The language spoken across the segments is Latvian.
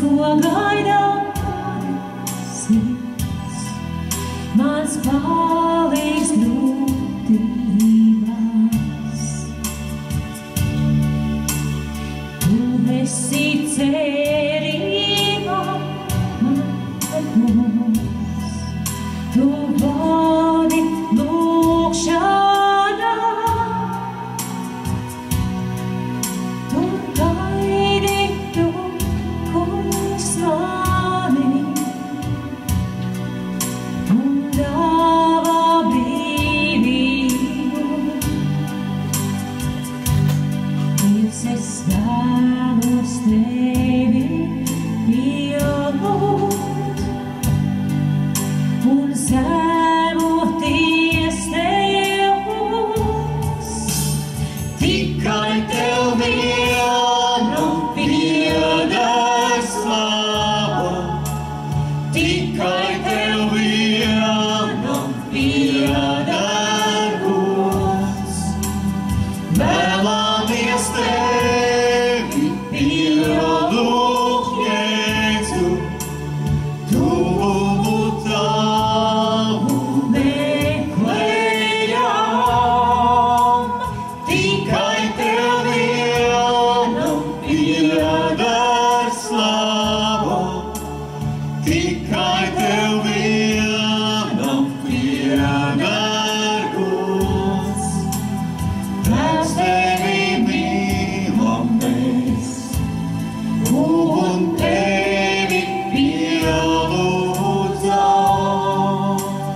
ko gaida sirds, mans palīgs grūtībās. Tu esi cerība man kungs, tu vadi lūkšanā, tu gaidi tu kungs mani un dāvā brīvību. Dievs, es vēlos tevi pielūgt un zemoties tev, kungs. Tikai tev vienam pieder slava, tikai tev vienam pieder gods. Vēlamies tevi pielūgt, Jēzu, tuvumu tavu meklējam. Tikai tev vienam pieder slava, tikai tev vienam pieder gods. Tēvs, tevi mīlam mēs, un tevi pielūdzam.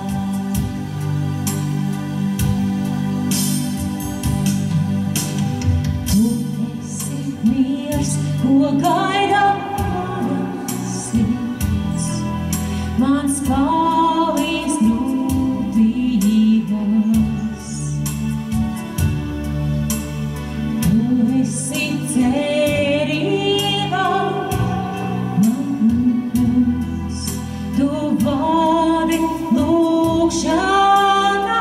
Tu esi miers, ko gaida manas sirds, mans palīgs grūtībās. Tu esi cerība man kungs, tu vadi lūkšanā,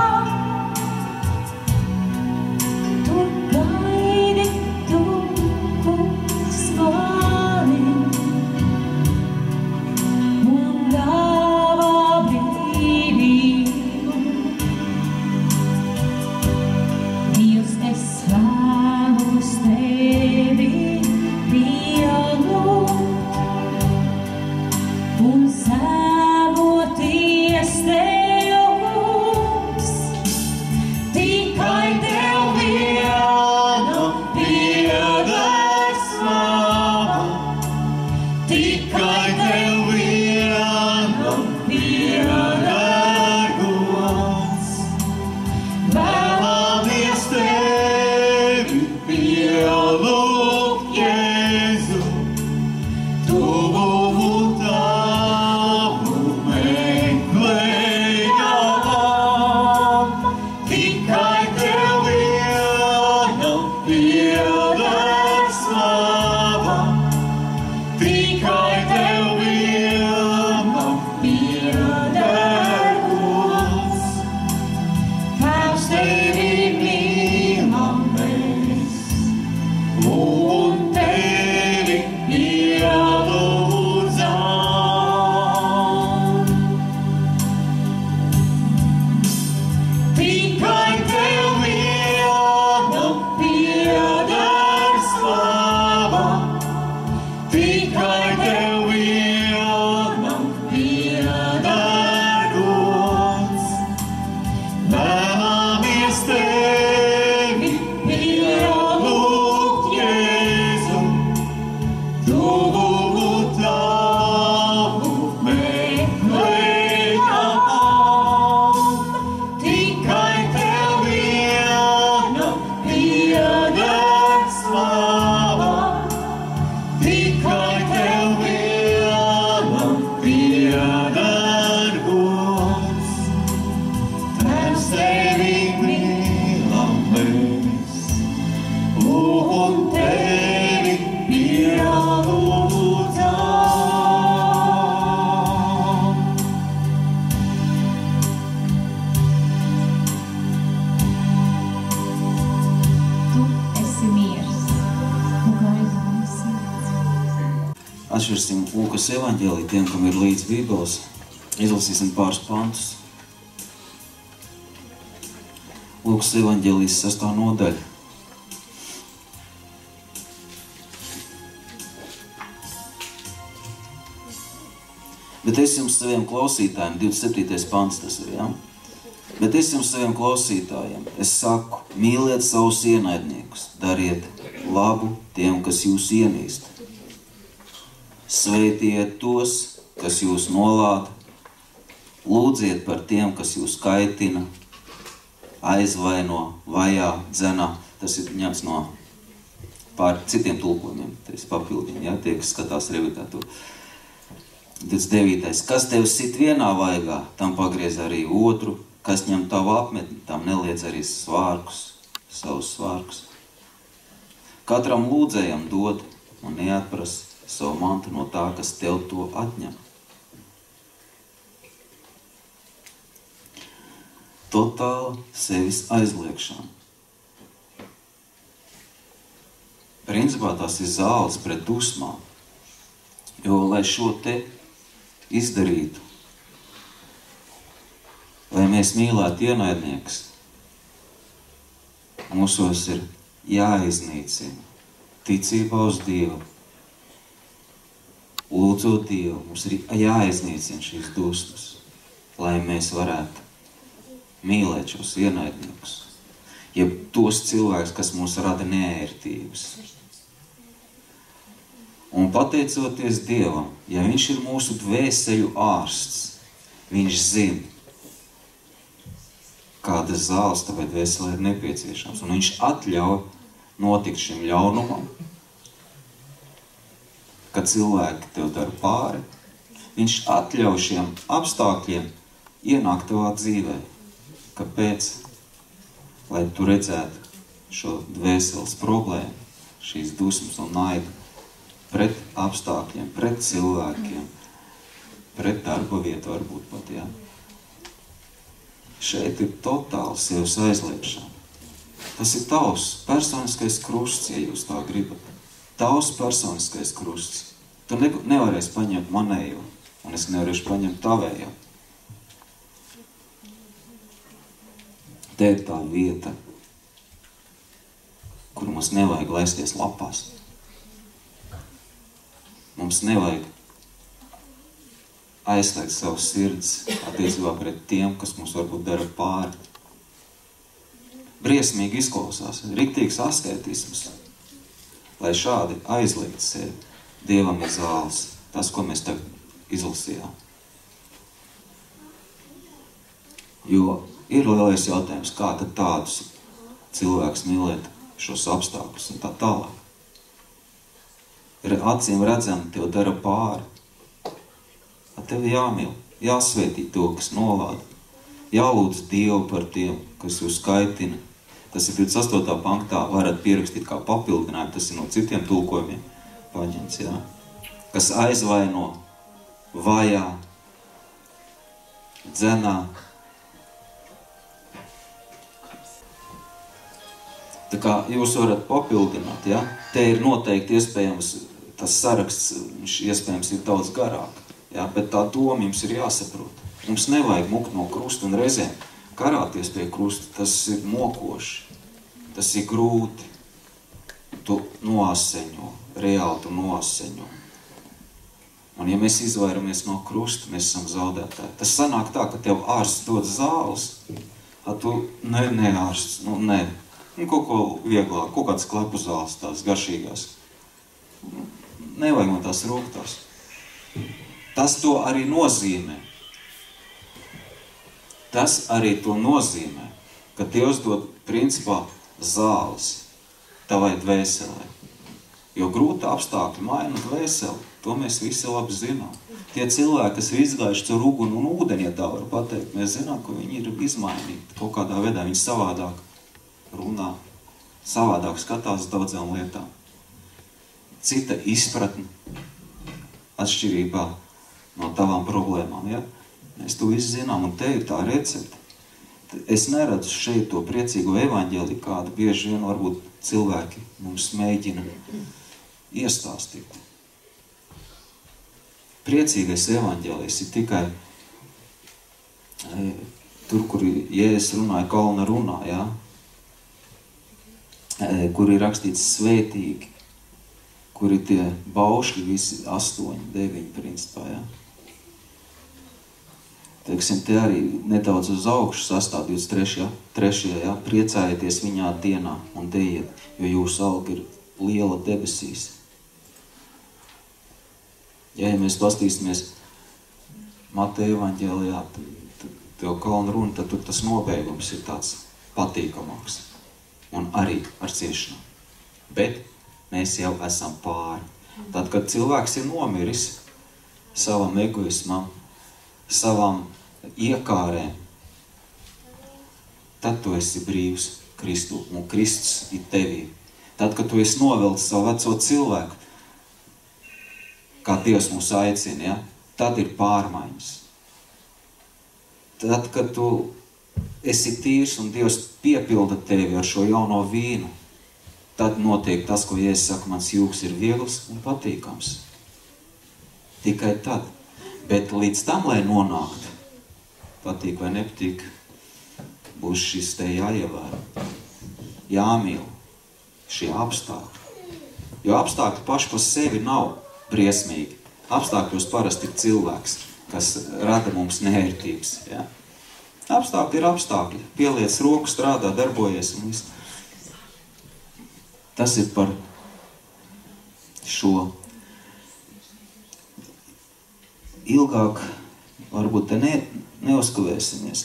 tu gaidi tu kungs mani un dāvā brīvību. Dievs, es vēlos tevi pielūgt un zemoties tev, kungs. Tikai tev vienam pieder slava, tikai tev vienam pieder gods. Vēlamies tevi pielūgt, Jēzu, tuvumu tavu meklējam. Tikai tev vienam pieder slava, tikai tev vienam pieder gods. Tēvs, tevi mīlam mēs, un tevi pielūdzam. Tikai tev vienam pieder slava, tikai tev vienam pieder gods. Vēlamies tevi pielūgt, Jēzu, tuvumu tavu meklējam. Tikai tev vienam pieder slava, tikai tev vienam pieder gods. Tēvs, tevi mīlam mēs, un tevi pielūdzam. Atšķirsim Lūkas evaņģēliju tiem, kam ir līdz Bībeles. Izlasīsim pāris pantus. Lūkas evaņģēlijas 6. nodaļa. Bet es jums saviem klausītājiem, 27. pants tas ir, ja? Bet es jums saviem klausītājiem, es saku, mīliet savus ienaidniekus, dariet labu tiem, kas jūs ienīst. Sveitiet tos, kas jūs nolāda, lūdziet par tiem, kas jūs kaitina, aizvaino, vajā, dzenā. Tas ir ņemts no pār citiem tulkojumiem, tas papildini, ja? Tie, kas skatās revitā to. 29. Kas tev sit vienā vaigā, tam pagriez arī otru, kas ņem tavu apmetni, tam neliedz arī savus svārkus. Katram lūdzējam dod un neatprasa savu mantu no tā, kas tev to atņem. Totāla sevis aizliekšana. Principā tās ir zāles pret dusmām, jo, lai šo te izdarītu, lai mēs mīlētu ienaidniekus, mūsos ir jāiznīcina ticībā uz Dievu. Lūdzot Dievu, mums ir jāiznīcina šīs dusmas, lai mēs varētu mīlēt šos ienaidniekus, jeb tos cilvēkus, kas mūs rada neērtības. Un pateicoties Dievam, ja viņš ir mūsu dvēseļu ārsts, viņš zina, kādas zāles tavai dvēselē ir nepieciešams. Un viņš atļauj notikt šim ļaunumam, kad cilvēki tev dara pāri. Viņš atļauj šiem apstākļiem ienākt tavā dzīvē. Kāpēc? Lai tu redzētu šo dvēseles problēmu, šīs dusmas un naidu pret apstākļiem, pret cilvēkiem, pret darba vietu varbūt pat, jā. Šeit ir totāli sevis aizliekšana. Tas ir tavs personiskais krusts, ja jūs tā gribat. Tavs personiskais krusts. Tu nevarēsi paņemt manējo, un es nevarēšu paņemt tavējo. Te ir tā vieta, kur mums nevajag laisties lapās. Mums nevajag aizslēgt savus sirds attiecībā pret tiem, kas mums varbūt dara pāri. Briesmīgi izklausās, riktīgs asketisms, lai šādi aizliegt sevi. Dievam ir zāles, tas, ko mēs tagad izlasījām. Jo ir lielais jautājums, kā tad tādus cilvēkus mīlēt šos apstākļus un tā tālāk. Ir acīm redzami, tev dara pāri. Tev jāmīl, jāsvētī to, kas nolāda. Jālūdz Dievu par tiem, kas jūs kaitina. Tas ir 28. panktā, varat pierakstīt kā papildinājumu, tas ir no citiem tulkojumiem paņemts, jā. Kas aizvaino, vajā, dzenā. Tā kā jūs varat papildināt, jā. Te ir noteikti iespējams, tas saraksts, viņš iespējams ir daudz garāk. Jā, bet tā doma jums ir jāsaprot. Mums nevajag mukt no krusta un reizēm karāties pie krusta. Tas ir mokoši, tas ir grūti. Tu noaseņo, reāli tu noaseņo. Un ja mēs izvairamies no krusta, mēs esam zaudētāji. Tas sanāk tā, ka tev ārsts dod zāles, a tu ne ārsts, ne. Kaut ko vieglāk, kaut kāds klepu zāles, tās garšīgās. Nevajag man tās rūktās. Tas to arī nozīmē. Tas arī to nozīmē, ka Dievs dod principā zāles tavai dvēselē. Jo grūti apstākļi maina dvēseli, to mēs visi labi zinām. Tie cilvēki, kas ir izgājuši caur uguni un ūdeni, ja tā var pateikt, mēs zinām, ka viņi ir izmainīti. Kaut kādā veidā viņi savādāk runā, savādāk skatās daudzām lietām. Cita izpratne atšķirībā no tavām problēmām, ja? Mēs to visu zinām, un te ir tā recepte. Es neredzu šeit to priecīgo evaņģēli, kādu bieži vien varbūt cilvēki mums mēģina iestāstīt. priecīgais evaņģēlijs ir tikai tur, kur Jēzus runāja kalna runā, ja? Kur ir rakstīts svētīgi, kur ir tie baušļi visi 8, 9 principā, ja? Teiksim, te arī nedaudz uz augšu sastāv 23. Ja? Priecājieties viņā dienā un dejiet, jo jūsu alga ir liela debesīs. Ja mēs pastīsimies Mateja evaņģēlijā, tev kalna runa, tad tur tas nobeigums ir tāds patīkamāks. Un arī ar ciešanām. Bet mēs jau esam pāri. Tad, kad cilvēks ir nomiris savam egoismam, savām iekārēm, tad tu esi brīvs Kristu, un Kristus ir tevī. Tad, kad tu esi noveltis savu veco cilvēku, kā Dievs mūs aicina, ja? Tad ir pārmaiņas. Tad, kad tu esi tīrs un Dievs piepilda tevi ar šo jauno vīnu, tad notiek tas, ko Jēzus saka, mans jūks ir viegls un patīkams. Tikai tad. Bet līdz tam, lai nonāktu, patīk vai nepatīk, būs šis te jāievēro. Jāmīl šie apstākļi. Jo apstākļi paši par sevi nav briesmīgi. Apstākļos parasti ir cilvēks, kas rada mums neērtības. Ja? Apstākļi ir apstākļi. Pieliec roku, strādā, darbojies un viss. Tas ir par šo ilgāk, varbūt te neuzkavēsimies.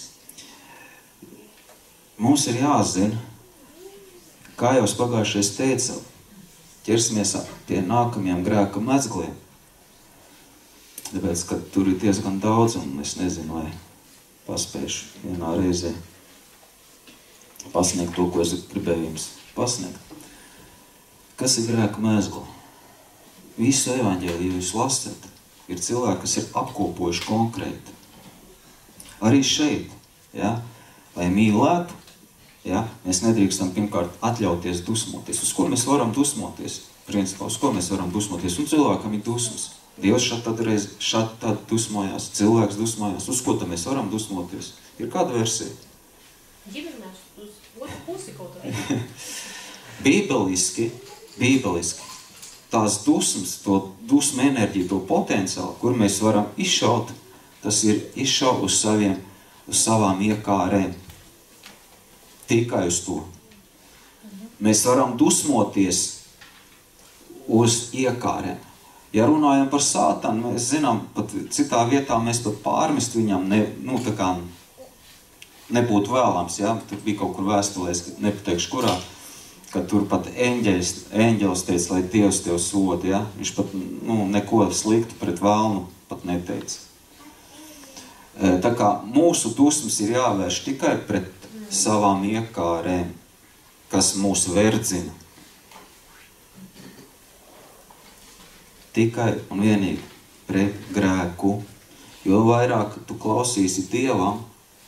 Mums ir jāzina, kā jau es pagājušais teicu, ķersimies pie nākamajiem grēka mezgliem. Tāpēc, ka tur ir diezgan daudz, un es nezinu, vai paspēšu vienā reizē pasniegt to, ko es gribēju jums pasniegt. Kas ir grēka mezgla? Visu evaņģēliju jūs lasat, ir cilvēki, kas ir apkopojuši konkrēti. Arī šeit, ja, lai mīlētu, ja, mēs nedrīkstam pirmkārt atļauties dusmoties. Uz ko mēs varam dusmoties? Principā, uz ko mēs varam dusmoties? Un cilvēkam ir dusmas. Dievs šad tad dusmojās, cilvēks dusmojās. Uz ko tad mēs varam dusmoties? Ir kāda versija? Ģimenēs uz otru pusi kaut arī. Bībeliski, tās dusmas, to dusmu enerģiju, to potenciālu, kur mēs varam izšaut, tas ir izšaut uz savām iekārēm. Tikai uz to. Mēs varam dusmoties uz iekārēm. Ja runājam par sātanu, mēs zinām, pat citā vietā mēs pat pārmest viņam, nebūtu vēlams, ja? Tur bija kaut kur vēstulēs, nepateikšu kurā, kad tur pat eņģelis teica, lai Dievs tev soda, ja? Viņš pat neko sliktu pret vēlnu pat neteica. Tā kā mūsu dusmas ir jāvērš tikai pret savām iekārēm, kas mūs verdzina. Tikai un vienīgi pret grēku. Jo vairāk tu klausīsi Dievam,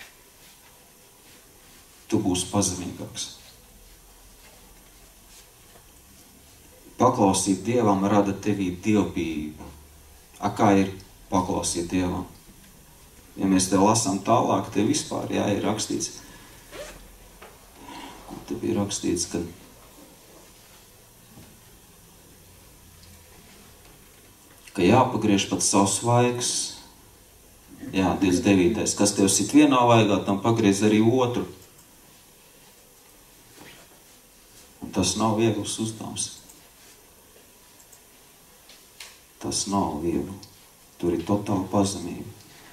tu būsi pazemīgāks. Paklausīt Dievam rada tevī dievbijību. Kā ir paklausīt Dievam? Ja mēs te lasām tālāk, te vispār, jā, ir rakstīts. Kur te bija rakstīts, ka jāpagriež pat savs vaigs. Jā, 29. Kas tev sit vienā vaigā, tam pagriez arī otru. Un tas nav viegls uzdevums. Tas nav viegli. Tur ir totāla pazemība.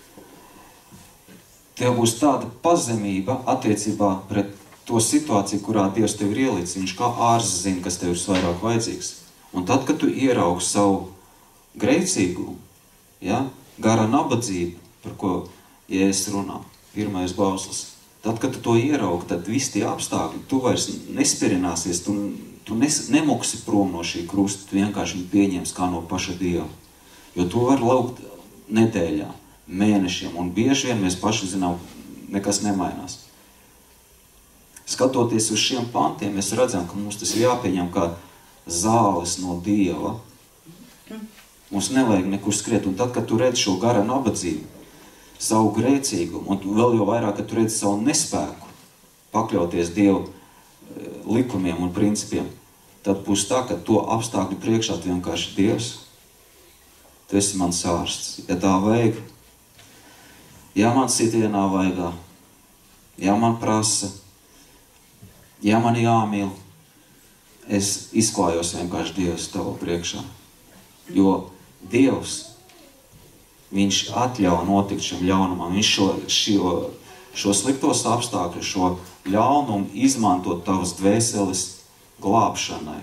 Tev būs tāda pazemība attiecībā pret to situāciju, kurā Dievs tev ir ielicis. Viņš kā ārsts zina, kas tev ir vairāk vajadzīgs. Un tad, kad tu ieraugi savu grēcīgumu, ja, gara nabadzību, par ko Jēzus runā, pirmais bauslis, tad, kad tu to ieraugi, tad visi tie apstākļi, tu vairs nespirināsies, tu nemuksi prom no šī krusta, tu vienkārši viņu pieņems kā no paša Dieva. Jo tu vari laukt nedēļā, mēnešiem, un bieži vien mēs paši zinām, nekas nemainās. Skatoties uz šiem pantiem, mēs redzam, ka mums tas ir jāpieņem kā zāles no Dieva, Mums nevajag nekur skriet. Un tad, kad tu redzi šo gara nabadzību, savu grēcīgumu, un vēl jau vairāk, kad tu redzi savu nespēku pakļauties Dievu likumiem un principiem, tad būs tā, ka to apstākļu priekšā tu vienkārši Dievs. Tu esi mans ārsts. Ja tā vajag, ja man sitienā vaigā, ja man prasa, ja man jāmīl, es izklājos vienkārši Dievs tava priekšā. Jo Dievs, viņš atļauj notikt šim ļaunumam. Viņš šo sliktos apstākļu, šo ļaunumu izmantot tavas dvēseles glābšanai.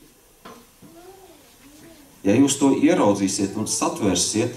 Ja jūs to ieraudzīsiet un satversiet,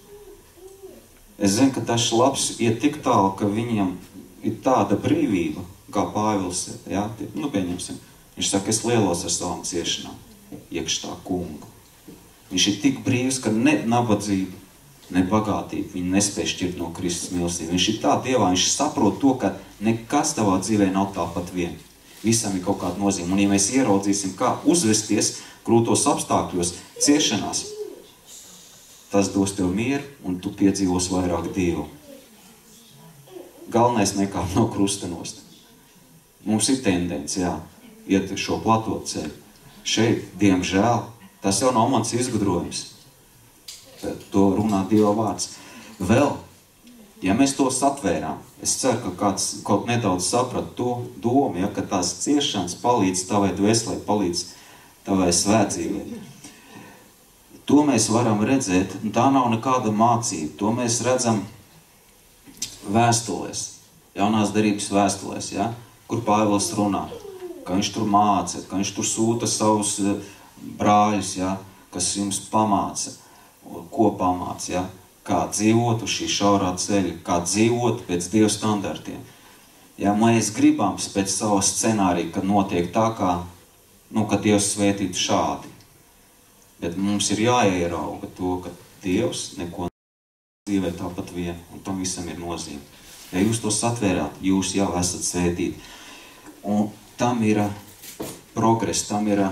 es zinu, ka tas labs iet tik tālu, ka viņam ir tāda brīvība, kā Pāvils, ja? Pieņemsim. Viņš saka, es lielos ar savām ciešanām, iekš tā kungu. Viņš ir tik brīvs, ka ne nabadzība, ne bagātība viņu nespēj šķirt no Kristus mīlestības. Viņš ir tā Dievā, viņš saprot to, ka nekas tavā dzīvē nav tāpat vien. Visam ir kaut kāda nozīme. Un ja mēs ieraudzīsim, kā uzvesties grūtos apstākļos, ciešanās, tas dos tev mieru un tu piedzīvos vairāk Dievu. Galvenais nekāp no krusta nost. Mums ir tendence, iet šo plato ceļu. Šeit, diemžēl, tas jau nav mans izgudrojums. To runā Dieva vārds. Vēl, ja mēs to satvērām, es ceru, ka kāds kaut nedaudz saprat to domu, ka tās ciešanas palīdz tavai dvēselē, palīdz tavai svētdzīvei. To mēs varam redzēt, un tā nav nekāda mācība. To mēs redzam vēstulēs, jaunās derības vēstulēs, kur Pāvils runā, ka viņš tur māca, ka viņš tur sūta savus brāļus, kas jums pamāca, ko pamāca, kā dzīvot uz šī šaurā ceļa, kā dzīvot pēc Dieva standartiem. Ja mēs gribam pēc savu scenāriju, kad notiek tā kā, ka Dievs svētītu šādi. Bet mums ir jāierauga to, ka Dievs neko dzīvē tāpat vien, un tam visam ir nozīme. Ja jūs to satvērāt, jūs jau esat svētīti. Un tam ir progress, tam ir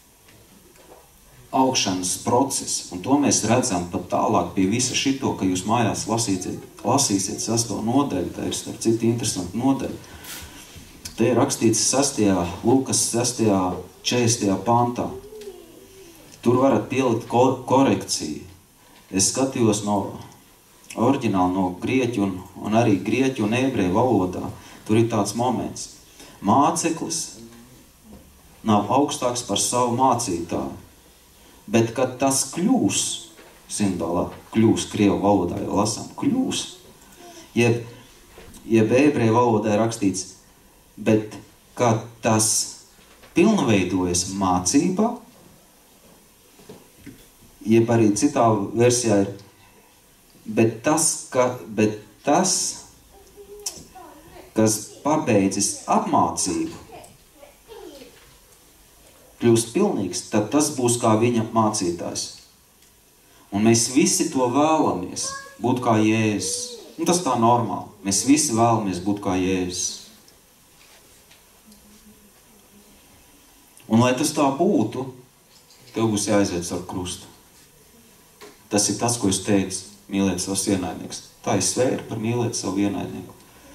augšanas process. Un to mēs redzam pat tālāk pie visa šito, ka jūs mājās lasīsiet 6. nodaļu, tā ir starp citu interesanta nodaļa. Te ir rakstīts Lukas 6. 40. pantā. Tur varat pielikt korekciju. Es skatījos no oriģināli no grieķu un arī grieķu un ebreju valodā. Tur ir tāds moments. Māceklis nav augstāks par savu mācītāju. Bet, kad tas kļūs, simbolā, kļūs krievu valodā, jau lasām, kļūs, jeb ebreju valodā ir rakstīts, bet, kad tas pilnveidojas mācībā, jeb arī citā versijā ir, bet tas, kas pabeidzis apmācību, kļūst pilnīgs, tad tas būs kā viņa mācītājs. Un mēs visi to vēlamies, būt kā Jēzus. Un tas tā normāli. Mēs visi vēlamies būt kā Jēzus. Un lai tas tā būtu, tev būs jāaiziet ar krustu. Tas ir tas, ko es teicu, mīlēt savus ienaidniekus. Tā ir svēra par mīlēt savu ienaidnieku.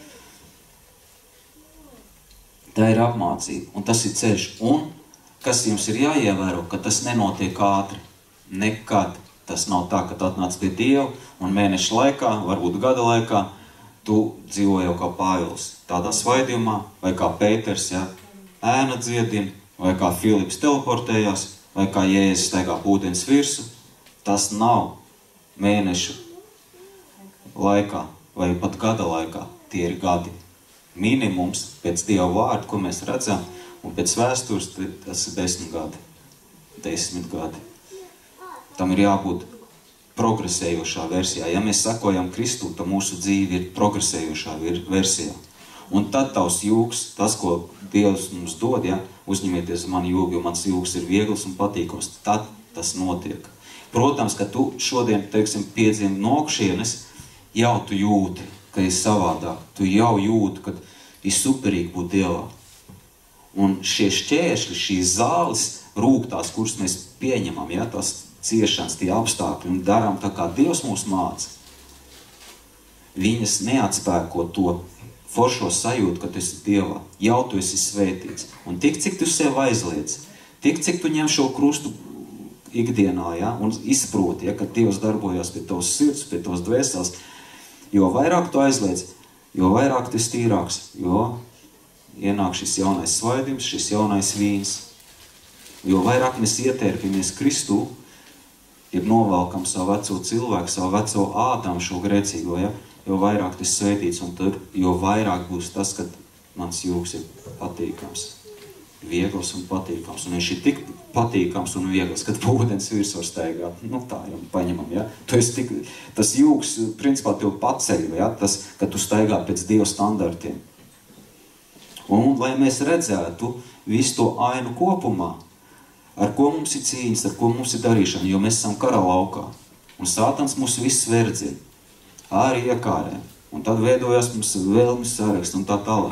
Tā ir apmācība, un tas ir ceļš. Un kas jums ir jāievēro, ka tas nenotiek ātri. Nekad tas nav tā, ka tu atnāc pie Dieva un mēneša laikā, varbūt gada laikā, tu dzīvo jau kā Pāvils tādā svaidījumā, vai kā Pēters, ēna dziedina, vai kā Filips teleportējās, vai kā Jēzus staigā ūdens virsu. Tas nav mēnešu laikā, vai pat gada laikā. Tie ir gadi. Minimums pēc Dieva vārda, ko mēs redzam, un pēc vēstures tas ir 10 gadi. 10 gadi. Tam ir jābūt progresējošā versijā. Ja mēs sakojam Kristu, tad mūsu dzīve ir progresējošā versijā. Un tad tavs jūgs, tas, ko Dievs mums dod, uzņemieties mani jūgu, jo mans jūgs ir viegls un patīkams, tad tas notiek. Protams, ka tu šodien, piedzim no augšienes, jau tu jūti, ka ir savādāk. Tu jau jūti, ka ir superīgi būt Dievā. Un šie šķēršļi, šīs zāles rūgtās, kuras mēs pieņemam, tās ciešanas, tie apstākļi un darām tā, kā Dievs mūs māca, viņas neatspēko to foršo sajūtu, ka tu esi Dievā. Jau tu esi svētīts. Un tik, cik tu sev aizliec, tik, cik tu ņem šo krustu ikdienā, ja, un izproti, ja, ka Dievs darbojas pie tavas sirds, pie tavas dvēseles, jo vairāk tu aizliec, jo vairāk tu esi tīrāks, jo ienāk šis jaunais svaidījums, šis jaunais vīns. Jo vairāk mēs ietērpamies Kristū, ja novelkam savu veco cilvēku, savu veco Ādamu, šo grēcīgo, ja, jo vairāk tu esi svētīts, un tur, jo vairāk būs tas, kad mans jūks ir patīkams, viegls un patīkams. Un viņš ir tik patīkams un viegls, kad pa ūdens virsū staigā. Nu tā jau paņemam, ja. Tu esi tik, tas jūks, principā, tev paceļ, ja, tas, kad tu staigā pēc Dieva standartiem. Un lai mēs redzētu visu to ainu kopumā, ar ko mums ir cīņas, ar ko mums ir darīšana, jo mēs esam kara laukā. Un Sātans mūs viss verdzina, arī iekārē. Un tad veidojas mums vēlmes saraksts un tā tālāk.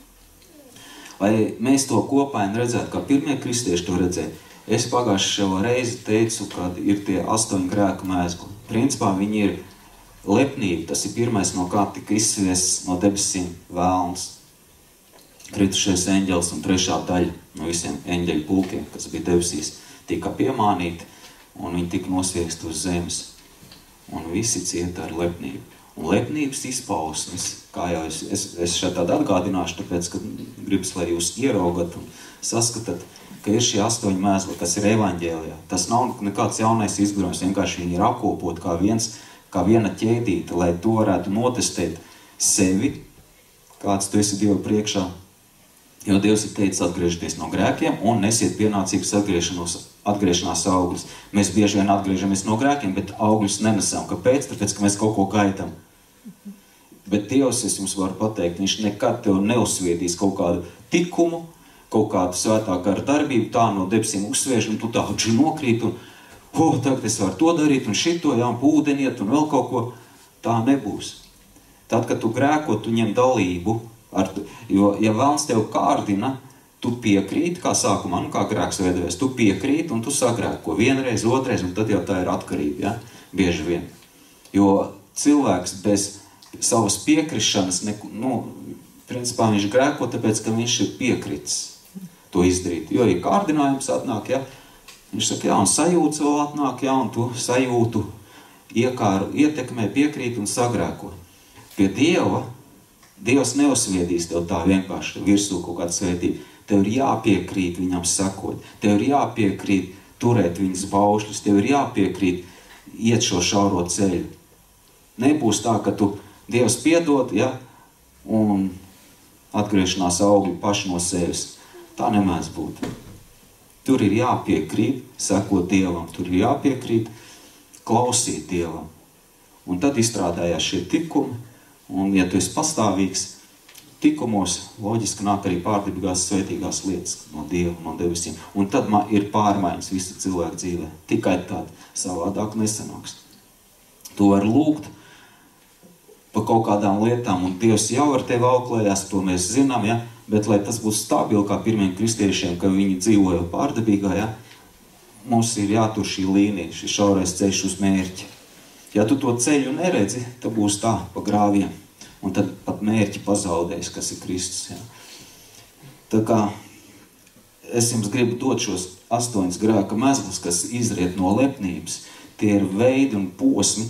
Lai mēs to kopaini redzētu, kā pirmie kristieši to redzēja, es pagājušo reizi teicu, kad ir tie 8 grēku mēsli. Principā viņi ir lepnība, tas ir pirmais, no kā tika izsviests no debesīm vēlns. Kritušais eņģelis un 3. daļa no visiem eņģeļu pulkiem, kas bija debesīs, tika piemānīti un viņi tika nosviesti uz zemes. Un visi cieta ar lepnību. Un lepnības izpausmes, kā jau es šeit tādu atgādināšu, tāpēc, ka gribas, lai jūs ieraugat un saskatat, ka ir šie 8 mēsli, kas ir evaņģēlijā. Tas nav nekāds jaunais izgudrojums, vienkārši viņi ir apkopot kā viena ķēdīte, lai tu varētu notestēt sevi, kāds tu esi Dievu priekšā. Jo Dievs ir teicis atgriežties no grēkiem un nesiet pienācīgas atgriešanās augļus. Mēs bieži vien atgriežamies no grēkiem, bet augļus nenesam. Kāpēc? Tāpēc, ka mēs kaut ko gaidām. Bet Dievs, es jums varu pateikt, viņš nekad tev neuzsviedīs kaut kādu tikumu, kaut kādu svētā gara darbību, tā no debesīm uzsviež, un tu tā nokrīt, un tagad es varu to darīt, un šito, jā, un pūdeniet, un vēl kaut ko. Tā nebūs. Tad, kad tu grēko, tu ņem dalību, jo, ja vēlns tev kārdina, tu piekrīti, kā sākumā, kā grēks veidojas, tu piekrīti un tu sagrēko vienreiz, otrais, un tad jau tā ir atkarība, ja? Bieži vien. Jo cilvēks bez savas piekrišanas, principā viņš grēko, tāpēc, ka viņš ir piekritis to izdarīt. Jo, ja kārdinājums atnāk, ja, viņš saka, jā, un sajūts vēl atnāk, jā, un tu sajūtu ietekmē, piekrīt un sagrēko. Pie Dieva, Dievs neuzsviedīs tev tā vienkārši virsū kaut kādu svētību. Tev ir jāpiekrīt viņam sakot. Tev ir jāpiekrīt turēt viņas baušļus. Tev ir jāpiekrīt iet šo šauro ceļu. Nebūs tā, ka tu Dievs piedod, ja, un atgriešanās augļi paši no sevis. Tā nemēdz būt. Tur ir jāpiekrīt sakot Dievam. Tur ir jāpiekrīt klausīt Dievam. Un tad izstrādājās šie tikumi. Un, ja tu esi pastāvīgs tikumos, loģiski nāk arī pārdibīgās svētīgās lietas no Dieva, no debesīm. Un tad ir pārmaiņas visu cilvēku dzīvē. Tikai tāda savādāk nesanāks. Tu vari lūgt pa kaut kādām lietām, un Dievs jau ar tevi auklējās, to mēs zinām, ja? Bet lai tas būs stabili kā pirmiem kristiešiem, ka viņi dzīvoja pārdabīgā, ja? Mums ir jātur šī līnija, šis šaurais ceļš uz mērķi. Ja tu to ceļu neredzi, tad būs tā pa grāviem. Un tad pat mērķi pazaudēs, kas ir Kristus. Ja. Tā kā es jums gribu dot šos 8 grēka mezglus, kas izriet no lepnības. Tie ir veidi un posmi.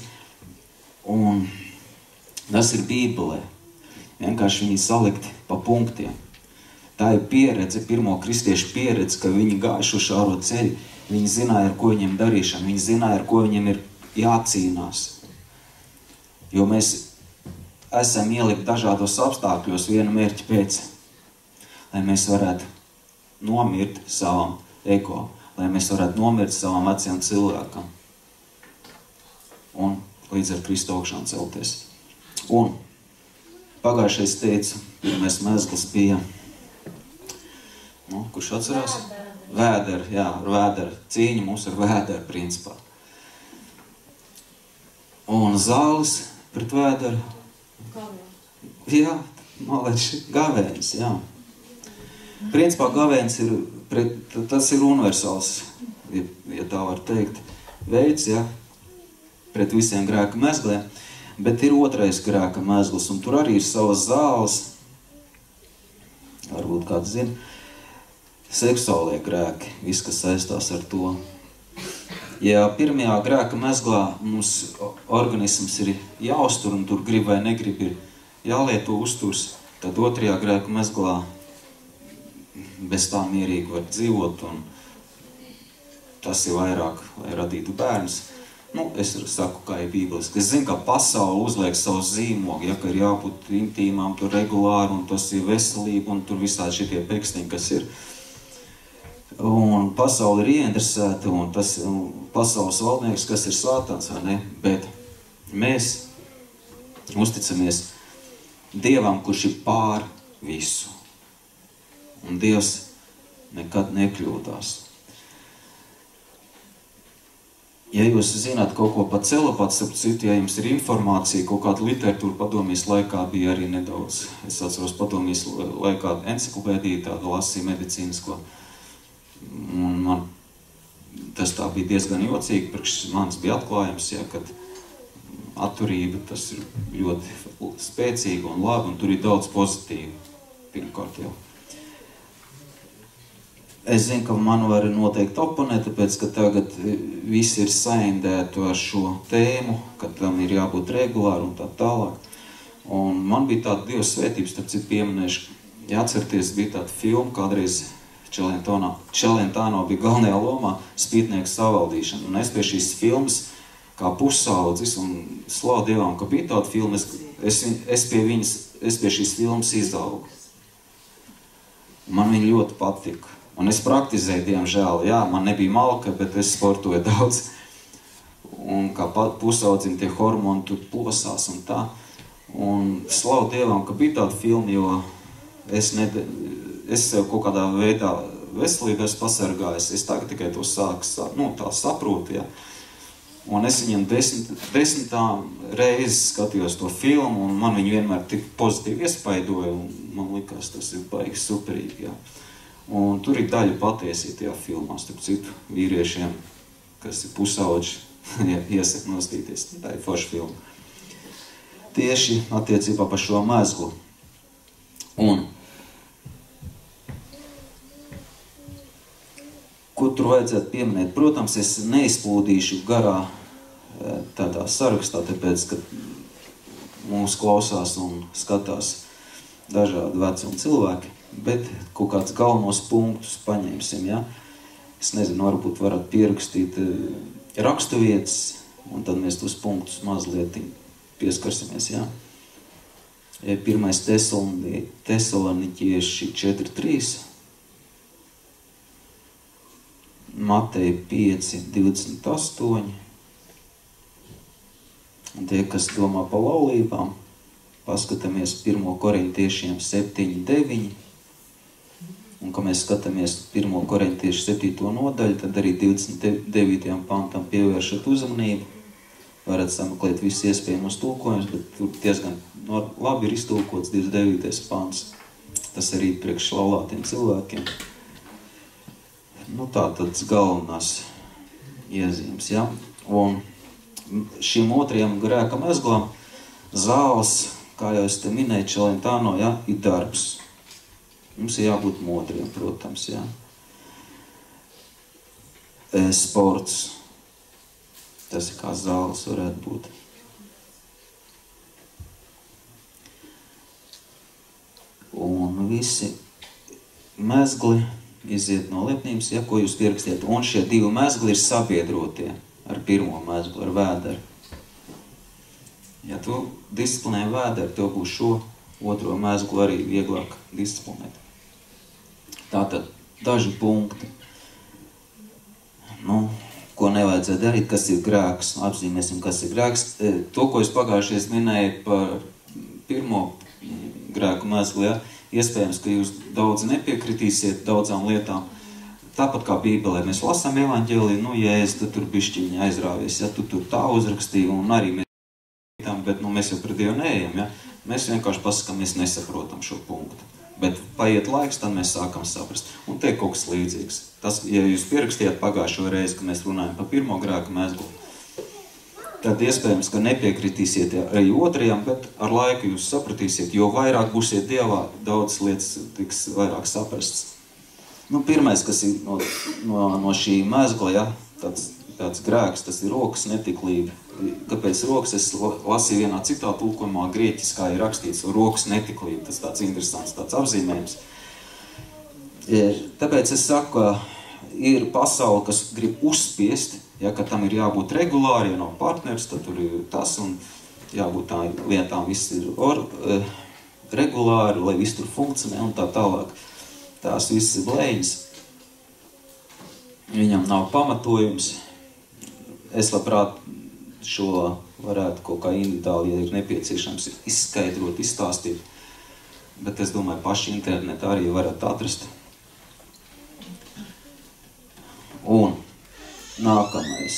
Un tas ir Bībelē. Vienkārši viņi salikti pa punktiem. Tā ir pieredze, pirmo kristiešu pieredze, ka viņi gāja šo šāro ceļu. Viņi zināja, ar ko viņiem darīšana. Viņi zināja, ar ko viņiem ir jācīnās. Jo mēs esam ielikt dažādos apstākļos viena mērķa pēc. Lai mēs varētu nomirt savam ego. Lai mēs varētu nomirt savam vecajam cilvēkam. Un līdz ar Kristu augšām celties. Un pagājušais teicu, pirmais mezgls bija, kurš atcerās? Vēdera, jā, ar vēdera. Cīņa mums ar vēdera principā. Un zāles pret vēderu. Jā, malēči, gavēns, jā. Principā gavēns tas ir universāls, ja tā var teikt. veids, ja, pret visiem grēka mezgliem, bet ir otrais grēka mezgls, un tur arī ir savas zāles, varbūt kāds zina, seksuālie grēki, viss, kas saistās ar to. Ja pirmajā grēka mezglā mums organisms ir jāuztur, un tur grib vai negrib ir jālieto uzturs, tad otrajā grēka mezglā bez tā mierīgi var dzīvot, un tas ir vairāk, lai radītu bērnus. Nu, es saku, kā ir bībeliski. Es zinu, ka pasaule uzliek savu zīmogu, ja, ka ir jābūt intīmām, tur regulāri, un tas ir veselība, un tur visādi šitie pekstiņi, kas ir. Un pasaule ir ieinteresēta, un tas pasaules valdnieks, kas ir sātans, vai ne? Bet mēs uzticamies Dievam, kurš ir pār visu. Un Dievs nekad nekļūdās. Ja jūs zināt kaut ko par celibātu, citu, ja jums ir informācija, kaut kāda literatūra padomjas laikā bija arī nedaudz. Es atceros padomjas laikā enciklopēdiju tādu lasīju medicīnisko. Un man tas tā bija diezgan jocīgi, priekš manis bija atklājums, ja, kad atturība tas ir ļoti spēcīga un labi, un tur ir daudz pozitīvu, pirmkārt jau. Es zinu, ka man var noteikti oponēt, tāpēc, ka tagad visi ir saindēti ar šo tēmu, ka tam ir jābūt regulāri un tā tālāk. Un man bija tāda Dieva svētības, tad citu pieminēšu. Ja atcerieties, bija tāda filma, kādreiz Čelentāno bija galvenajā lomā Spītnieku savaldīšana. Un es pie šīs filmas, kā pusaudzis, un slavu Dievam, ka bija tāda filma, es pie šīs filmas izaugu. Man viņa ļoti patika. Un es praktizēju, diemžēl, jā, man nebija malka, bet es sportoju daudz. Un kā pusaudzim tie hormoni tur plosās un tā. Un slavu Dievam, ka bija tāda filma, jo es sev kaut kādā veidā veselībā pasargājos. Es tagad tikai to sāku, tā saprotu, jā. Un es viņam desmitām reizes skatījos to filmu, un man viņa vienmēr tik pozitīvi iespaidoja, un man likās, tas ir baigi superīgi, jā. Un tur ir daļa patiesība tajā filmā, starp citu vīriešiem, kas ir pusauģi, iesaka nostīties. Tā ir forša filma. Tieši attiecībā par šo mezglu. Un ko tur vajadzētu pieminēt? Protams, es neizplūdīšu garā tādā sarakstā, tāpēc, ka mūs klausās un skatās dažādi vecumi cilvēki. Bet kaut kāds galvenos punktus paņemsim, ja? Es nezinu, varbūt varat pierakstīt raksturvietas, un tad mēs tos punktus mazliet pieskarsimies, ja? 1. Tesaloniķieši 4.3, Mateja 5.28, un tie, kas domā par laulībām, paskatāmies 1. Korintiešiem 7.9, un, kad mēs skatāmies 1. Korintiešu 7. nodaļu, tad arī 29. pantam pievēršat uzmanību. Varat sameklēt visus iespējamos tulkojumus, bet tur diezgan labi ir iztulkots 29. pants. Tas arī priekš laulātiem cilvēkiem. Nu, tā tad galvenās iezīmes, ja? Un šim otrajam grēka mezglam zāles, kā jau es te minēju, Čelentāno, ja, ir darbs. Mums ir jābūt modriem, protams, jā. Sports. Tas ir kā zāles varētu būt. Un visi mezgli iziet no lepnības, ja, ko jūs pierakstiet. Un šie divi mezgli ir sabiedrotie ar pirmo mezgli, ar vēderu. Ja tu disciplinē vēderu, tev būs šo otro mezglu arī vieglāk disciplinēt. Tātad daži punkti, ko nevajadzētu darīt, kas ir grēks. Apzīmēsim, kas ir grēks. To, ko es pagājušajā minēju par pirmo grēku mezgli, ja, iespējams, ka jūs daudz nepiekritīsiet daudzām lietām. Tāpat kā Bībelē mēs lasām evaņģēliju, Jēzus, tu tur bišķiņi aizrāvies, ja tu tur tā uzrakstīji, un arī mēs bet mēs jau pret Dievu neejam, ja. Mēs vienkārši pasakām, mēs nesaprotam šo punktu. Bet paiet laiks, tad mēs sākam saprast. Un te kaut kas līdzīgs. Tas, ja jūs pierakstījāt pagājušo reizi, kad mēs runājam par pirmo grēka mezglu, tad iespējams, ka nepiekritīsiet arī otrajam, bet ar laiku jūs sapratīsiet, jo vairāk būsiet Dievā, daudz lietas tiks vairāk saprasts. Nu, pirmais, kas ir no šī mezgla, ja, tāds grēks, tas ir rokas netiklība. Kāpēc rokas? Es lasīju vienā citā tulkojumā, grieķiskā ir rakstīts rokas netiklība. Tas tāds interesants, tāds apzīmējums. Tāpēc es saku, ka ir pasaule, kas grib uzspiest, ja, ka tam ir jābūt regulāri, ja nav partners, tad tur ir tas, un jābūt tā lietām viss ir regulāri, lai viss tur funkcionē un tā tālāk. Tās viss ir blēņas. Viņam nav pamatojums. Es labprāt šo varētu kaut kā individuāli, ja ir nepieciešams, izskaidrot, izstāstīt. Bet es domāju, paši internetā arī varat atrast. Un nākamais.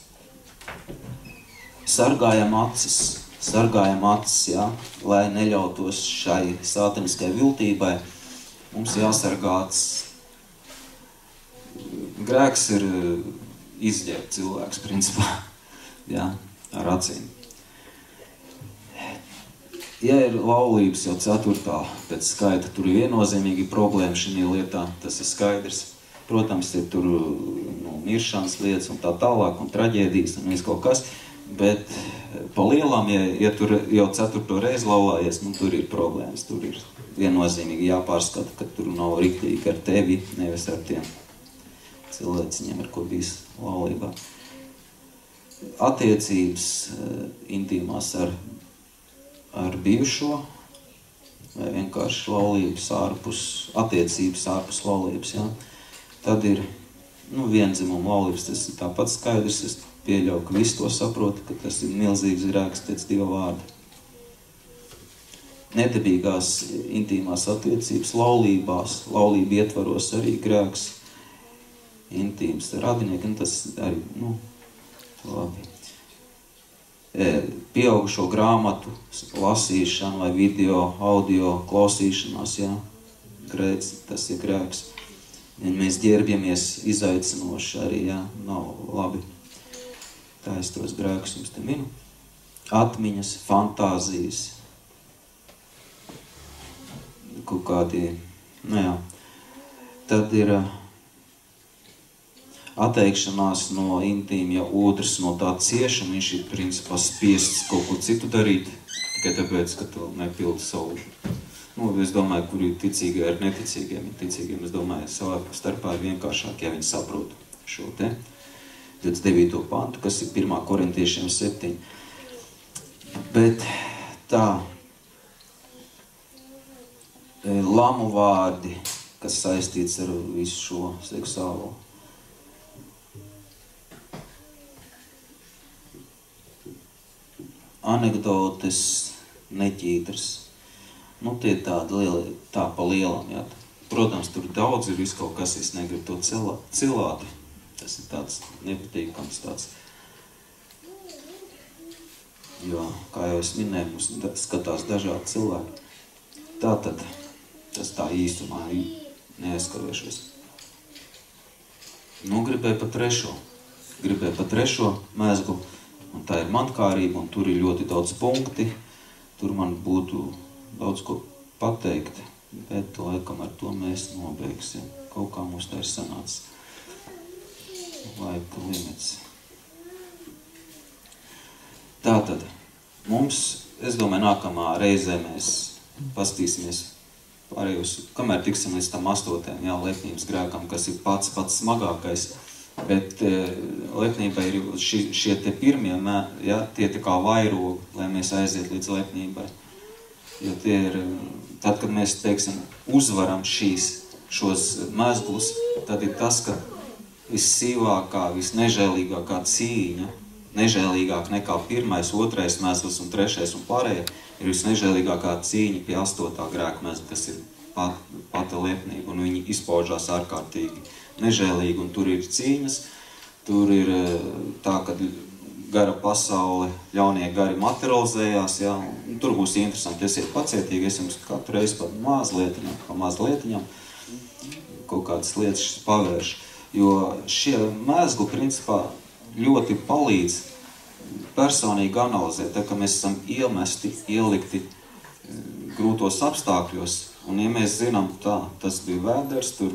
Sargājam acis, ja, lai neļautos šai sātaniskai viltībai. Mums jāsargā acis. Grēks ir izģērbt cilvēks, principā, ja, ar acīm. Ja ir laulības jau 4. pēc skaita, tur ir viennozīmīgi problēma šī lietā, tas ir skaidrs. Protams, ir tur miršanas lietas un tā tālāk, un traģēdijas un viss kaut kas, bet pa lielām, ja tur jau 4. reizi laulājies, nu tur ir problēmas, tur ir viennozīmīgi jāpārskata, ka tur nav riktīgi ar tevi, nevis ar tiem cilvēciņiem, ar ko bijis laulībā. Attiecības intīmās ar bijušo, vai vienkārši laulības attiecības ārpus laulības, ja? Tad ir, vienzimuma laulības, tas ir tāpat skaidrs, es pieļauju, ka visi to saprot, ka tas ir milzīgs grēks pēc Dieva vārda. Nedabīgās intīmās attiecības, laulība ietvaros arī grēks, intīms radinieki, un tas arī, labi. Pieaugušo grāmatu lasīšana vai video, audio klausīšanās, jā, grēks, tas ir grēks. Ja mēs ģērbjamies izaicinoši arī, jā, nav labi. Tā es tos grēkus jums te minu. Atmiņas, fantāzijas, kaut kādi, tad ir atteikšanās no intīma, ja otrs no tā cieša, un viņš ir principā spiests kaut ko citu darīt, tikai tāpēc, ka to nepilda savu. Es domāju, kur ir ticīgie ar neticīgiem. Es domāju, savā starpā ir vienkāršāk, ja viņi saprot šo te 29. pantu, kas ir 1. korintiešiem 7. Bet tā, lamu vārdi, kas saistīts ar visu šo seksuālo. Anekdotes, neķītras. Tie tādi lieli, tā pa lielam, jā. Protams, tur daudz ir viss kaut kas, es negribu to cilāt. Tas ir tāds nepatīkams tāds. Jo, kā jau es minēju, mums skatās dažādi cilvēki. Tātad, tas tā īstumā neaizskavēšos. Gribēju pa trešo mezglu, un tā ir mankārība, un tur ir ļoti daudz punkti. Tur man būtu daudz ko pateikt, bet laikam ar to mēs nobeigsim. Kaut kā mums tā ir sanācis. Laika limits. Tātad, mums, es domāju, nākamā reizē mēs pastīsimies pārējos, kamēr tiksim līdz tam 8. lepnības grēkam, kas ir pats smagākais. Bet lepnībai ir šie te pirmie, tie tā kā vairogi, lai mēs aiziet līdz lepnībai. Jo tie ir, tad, kad mēs, teiksim, uzvaram šos mezglus, tad ir tas, ka vissīvākā, visnežēlīgākā cīņa, nežēlīgāk nekā 1., 2. mezgls un 3. un pārējie, ir visnežēlīgākā cīņa pie 8. grēka mezgla, kas ir pati lepnība, un viņi izpaužās ārkārtīgi nežēlīgi, un tur ir cīņas, tur ir tā, ka gara pasaule, ļaunie gari materializējās, jā, un tur būs interesanti, esiet pacietīgi, es jums katru reizi pa mazlietiņam kaut kādas lietas pavēršu, jo šie mēzgli principā ļoti palīdz personīgi analizēt, tā ka mēs esam ielikti grūtos apstākļos, un ja mēs zinām tā, tas bija vēders, tur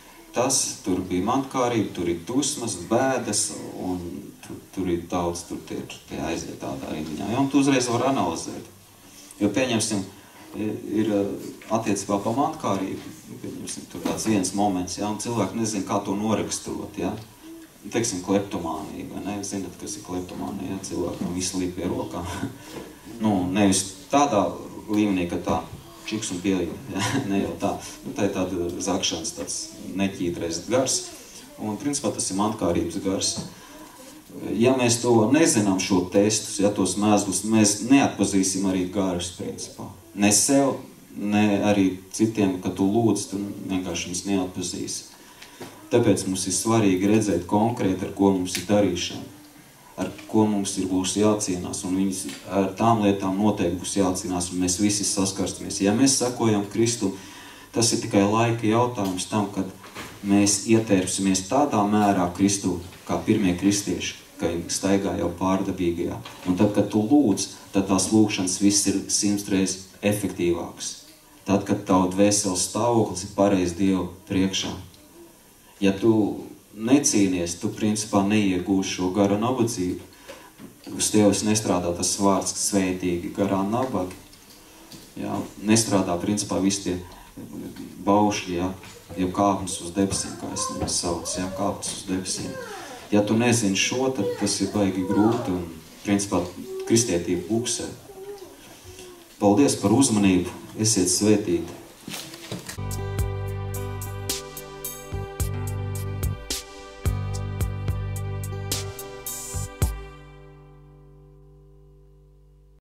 bija mantkārība, tur ir dusmas, bēdas, un tur ir daudz, tur tie aiziet tādā rindiņā. Ja, un tu uzreiz var analizēt. Jo, pieņemsim, ir attiecībā pa mantkārību, pieņemsim, tur tāds viens moments, ja, un cilvēki nezin, kā to noraksturot, ja. Teiksim, kleptomānija, vai ne? Zināt, kas ir kleptomānija, ja? Cilvēkam visu līp pie rokām. Nu, nevis tādā līmenī, ka tā čiks un pielīja, ja? Ne jau tā. Nu, tā ir tāda zakšanas, tāds neķītreiz gars. Un, principā, tas ir mantkārības gars. Ja mēs to nezinām, šo testus, ja tos mēzglus, mēs neatpazīsim arī garus, principā. Ne sev, ne arī citiem, kad tu lūdz, tu vienkārši viņus neatpazīsi. Tāpēc mums ir svarīgi redzēt konkrēti, ar ko mums ir darīšana, ar ko mums būs jācīnās, un viņas ar tām lietām noteikti būs jācīnās, un mēs visi saskarstamies. Ja mēs sekojam Kristu, tas ir tikai laika jautājums tam, kad mēs ietērpsimies tādā mērā Kristu, kā pirmie kristieši, ka viņi staigā jau pārdabīgajā. Un tad, kad tu lūdz, tad tās lūkšanas viss ir 100 reizes efektīvāks. Tad, kad tavu dvēseles stāvoklis ir pareizi Dievu priekšā. Ja tu necīnies, tu principā neiegūsi šo garu nabadzību. Uz tevis nestrādā tas vārds svētīgi garā nabagi. Jā, nestrādā principā visi tie baušļi, jā, jau kāpnes uz debesīm, kā es nemaz sauc, jā, kāpnes uz debesīm. Ja tu nezini šo, tad tas ir baigi grūti un principā kristietība buksē. Paldies par uzmanību, esiet svētīti.